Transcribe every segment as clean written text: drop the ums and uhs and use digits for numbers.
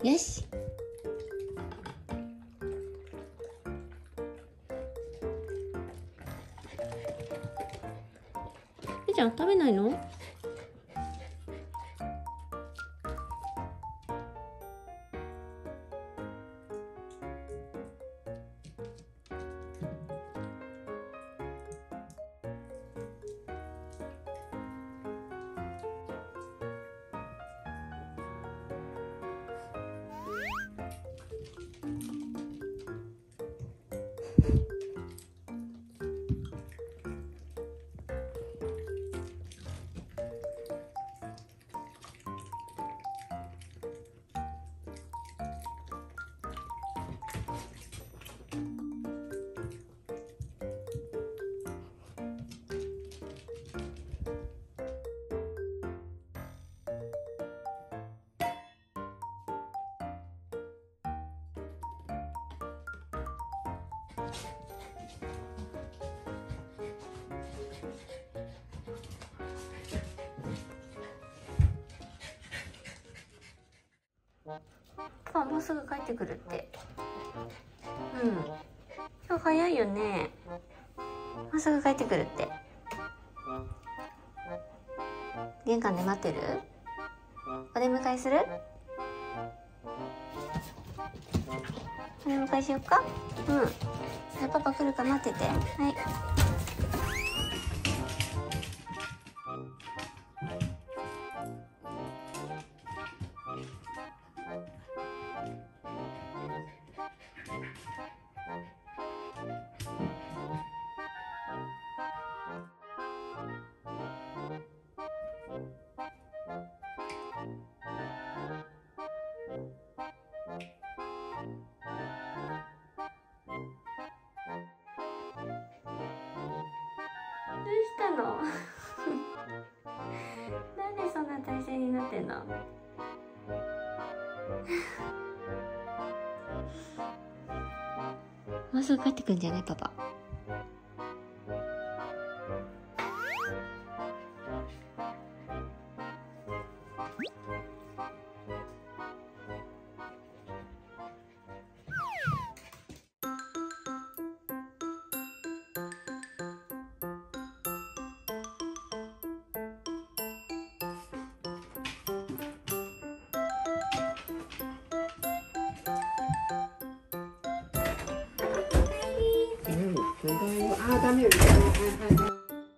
よし。ゆうちゃん食べないの？パパもうすぐ帰ってくるって。うん。今日早いよね。もうすぐ帰ってくるって。玄関で待ってる？お出迎えする？お出迎えしよっか？うん。じゃあパパ来るか待ってて。はい。どうしたの？なんでそんな体勢になってんの？もうすぐ帰ってくるんじゃないパパ？ あ、ダメよ。はいはいはい。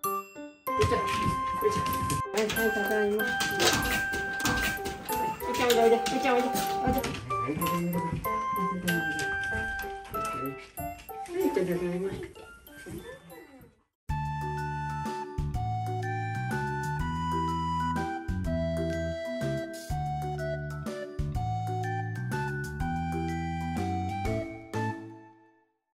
はいはい、ただいま。ゆちゃんおいでおいで、ゆちゃんおいでおいで。はい、ただいま。